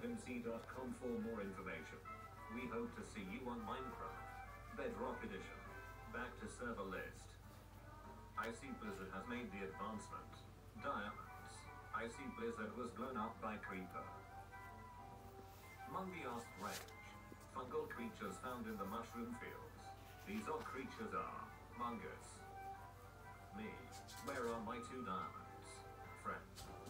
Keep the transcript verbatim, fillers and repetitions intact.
live m c dot com for more information. We hope to see you on Minecraft Bedrock Edition. Back to server list. Icy Blizzard has made the advancement. Diamonds. Icy Blizzard was blown up by Creeper. Mungiast range. Fungal creatures found in the mushroom fields. These odd creatures are Mungus. Me. Where are my two diamonds? Friend.